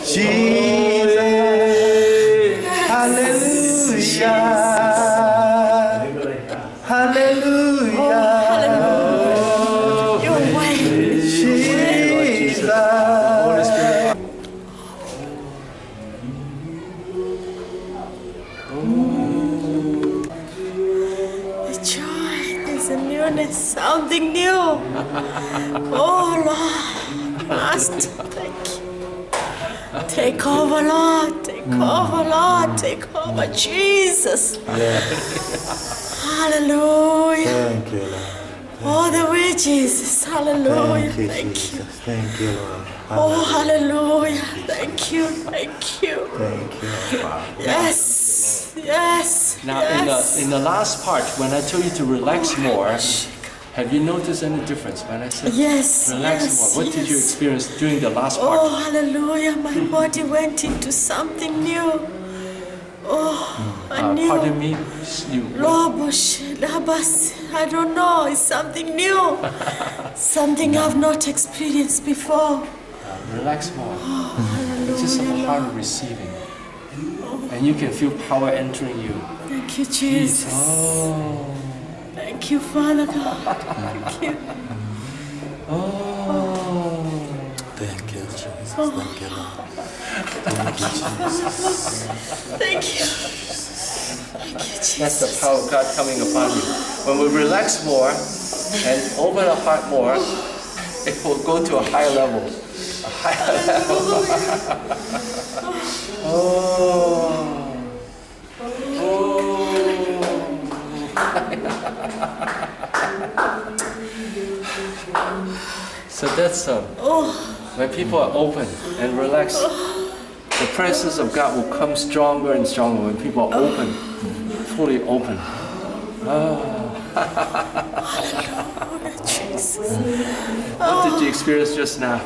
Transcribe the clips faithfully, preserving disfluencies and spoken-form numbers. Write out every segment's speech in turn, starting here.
Jesus. Hallelujah. Hallelujah. Hallelujah. Your way. Jesus. The joy is a newness, something new. Oh Lord, Master, thank you. Take over, Lord. Take over, Lord. Take over, Jesus. Hallelujah. Thank you, Lord. All the way, Jesus. Hallelujah. Thank you, Thank you. Jesus. Thank you, Lord. Oh, hallelujah. Thank you. Thank you. Thank you, Father. Yes. Yes. Now, yes. in the in the last part, when I told you to relax more, have you noticed any difference when I said Yes, relax yes, more? What did you yes. experience during the last part? Oh, hallelujah. My body went into something new. Oh, I Uh, knew. pardon me, you. Lobush, Labas, I don't know. It's something new. Something I've not experienced before. Relax more. Oh, hallelujah. It's just a heart of receiving. And you can feel power entering you. Thank you, Jesus. Oh. Thank you, Father God. Thank you. Oh. Thank you, Jesus. Thank you, Lord. Thank you, Jesus. Thank you. Thank you, That's Jesus. the power of God coming upon you. When we relax more and open our heart more, it will go to a higher level. A higher level. Oh. Oh. So that's um, Oh, when people are open and relaxed, the presence of God will come stronger and stronger when people are open, fully open. Oh. hallelujah, Jesus. What did you experience just now?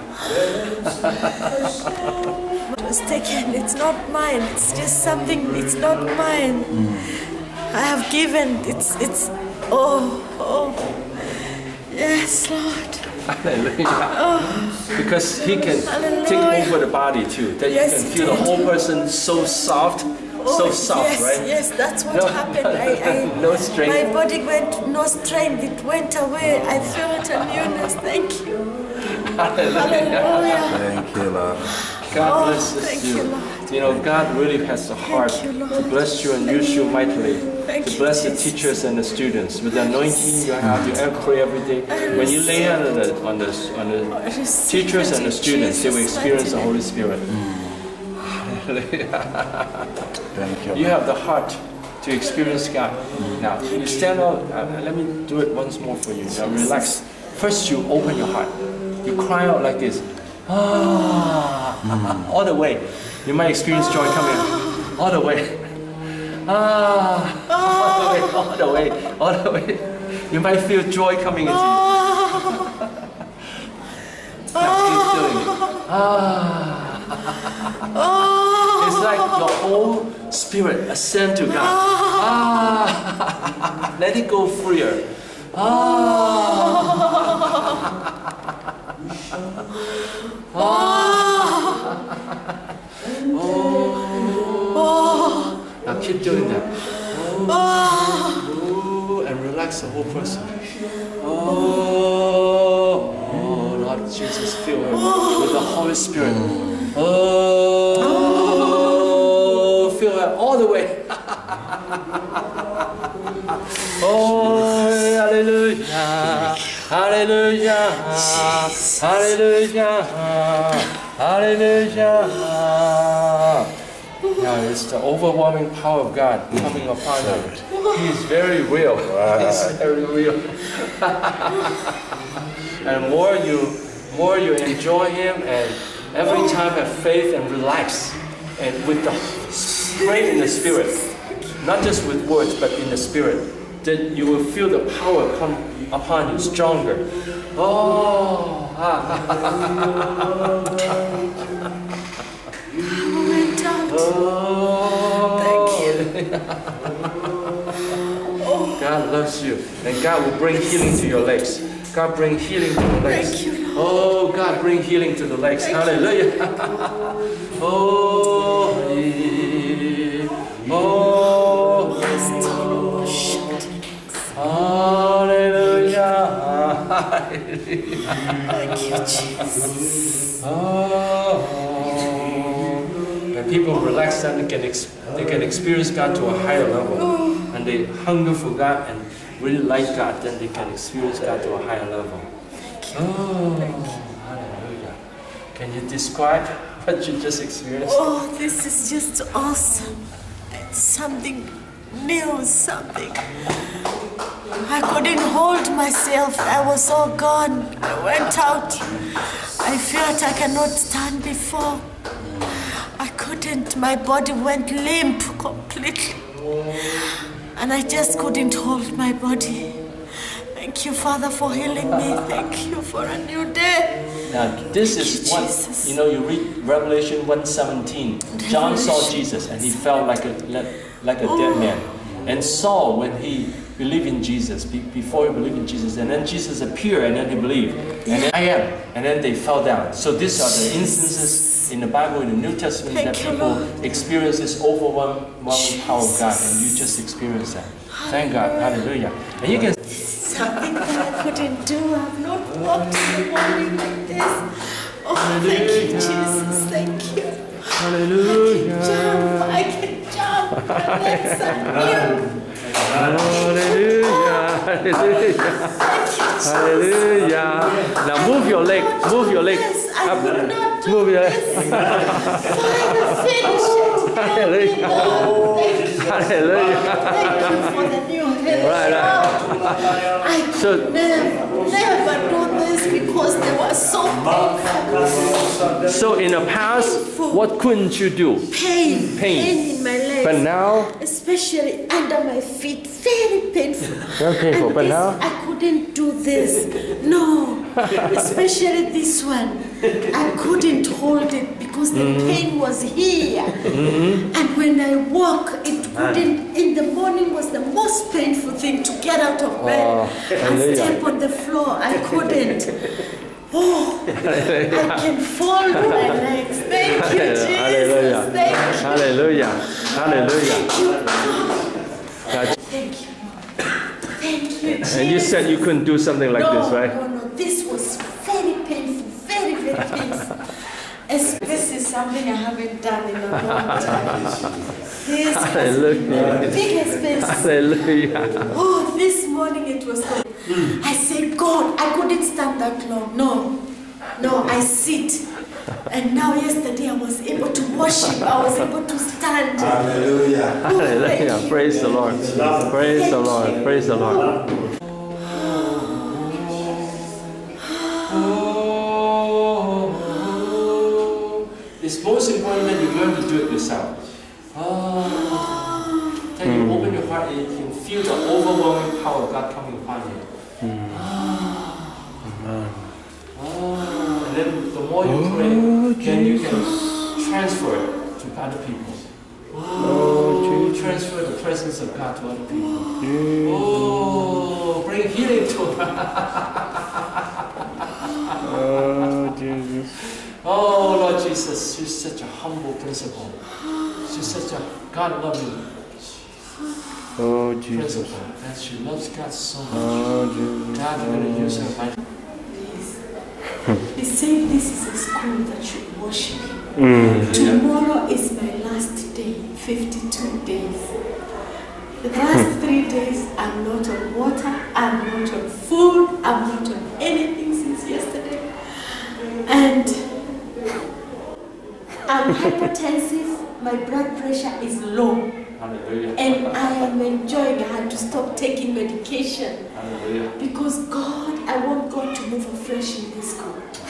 It was taken. It's not mine. It's just something. It's not mine. I have given. It's. It's. Oh. Oh. Yes, Lord. Hallelujah. Because He can Hallelujah. take over the body too. That Yes, you can He feel the did. whole person so soft, Oh, so soft, yes, right? Yes, that's what No, happened. I, I, no strength. My body went, no strength. It went away. I felt a newness. Thank you. Hallelujah. Hallelujah. Thank you, Lord. God Oh, blesses thank you. you, Lord. You know, God really has the heart you, Lord. to bless you and use you mightily. Thank to you, bless the Jesus. teachers and the students with the anointing you have. You have pray every day. When you lay on the on the on the receive teachers it and the in students, they will Jesus' experience the mighty Holy Spirit. Thank you. You have the heart to experience God. Now, you stand up. Uh, let me do it once more for you. Now, relax. First, you open your heart. You cry out like this. Ah, all the way. You might experience joy coming all the way. Ah, all the way, all the way, all the way. You might feel joy coming into you. Now, keep doing it. Ah. It's like your whole spirit ascend to God. Ah. Let it go freer. Ah. Oh. Now keep doing that. Oh. And relax the whole person. Oh. Oh, Lord Jesus, fill her with the Holy Spirit. Oh. Fill her all the way. Oh, hallelujah, hallelujah, hallelujah, hallelujah. Now it's the overwhelming power of God coming upon you. He is very real. He's very real. And more you, more you enjoy Him, and every time have faith and relax, and with the pray in the Spirit, not just with words, but in the Spirit. Then you will feel the power come upon you stronger. Oh, oh, thank you. God loves you, and God will bring healing to your legs. God bring healing to your legs. Thank you, Lord. Oh, God, bring healing to the legs. Hallelujah. Oh, oh, hallelujah. Thank you, Jesus. Oh, when people relax, then they can, ex they can experience God to a higher level. And they hunger for God and really like God, then they can experience God to a higher level. Oh, hallelujah. Can you describe what you just experienced? Oh, this is just awesome. It's something new, something. I couldn't hold myself. I was all gone. I went out. I felt I cannot stand before. I couldn't. My body went limp completely. And I just couldn't hold my body. Thank you, Father, for healing me. Thank you for a new day. Now, this Thank is you, what, Jesus. you know, you read Revelation one seventeen. John saw Jesus and he felt like a, like a dead man. And Saul, when he believed in Jesus, be, before he believed in Jesus, and then Jesus appeared and then he believed. And then I am. And then they fell down. So these are the instances in the Bible, in the New Testament, Thank that you, people Lord. experience this overwhelming power of God. And you just experience that. Thank God. Hallelujah. And you can... Something that I couldn't do. I've not walked in the morning like this. Oh, thank you, Jesus. Thank you. Hallelujah. I can jump. I can jump. My legs are new. Hallelujah. Hallelujah. Hallelujah. Now move your leg. Move your leg. Yes, I Up. could not do Move your leg. this. Father, finish it. Hallelujah. Hallelujah. Thank you for the new health. Right, right. I could So- never, never do this because they were so painful. So in the past, what couldn't you do? Pain, Pain. pain in my legs. But now, Especially under my feet, very painful. very painful. And But this, now, I couldn't do this. No, especially this one. I couldn't hold it because the pain was here. And when I walk, it couldn't. In the morning was the most painful thing to get out of bed Oh, and hallelujah. step on the floor. I couldn't. Oh, I can fold my legs. Thank you, Jesus. Hallelujah. Thank you. Hallelujah. Hallelujah. Thank you. Thank you, Jesus. And you said you couldn't do something like no, this, right? No, no, this was very painful, very, very painful. As this is something I haven't done in a long time. This was Hallelujah. the biggest pain. Hallelujah. Oh, this morning it was good. I said, God, I couldn't stand that long. No, no, I sit. And now yesterday I was able to worship. I was able to stand. Hallelujah. Oh, thank Hallelujah. you. Praise the Lord. Praise the Lord. Praise the Lord. It's most important that you learn to do it yourself. Oh. Then you open your heart and you can feel the overwhelming power of God coming upon you. Oh. And then the more you pray, then you can transfer it to other people. Oh, transfer the presence of God to other people. Oh, bring healing to Oh, Jesus. Oh, Lord Jesus, you're such a humble principle. You're such a God-loving Oh, Jesus. principle. That she loves God so much. Oh, Jesus. God, I'm going to use her life. He said this is a school that should worship him. Mm. Tomorrow is my last day, fifty-two days. The last three days I'm not on water, I'm not on food, I'm not on anything since yesterday. And I'm hypertensive, my blood pressure is low. Hallelujah. And I am enjoying. I had to stop taking medication Hallelujah. because God, I want God to move afresh in this school.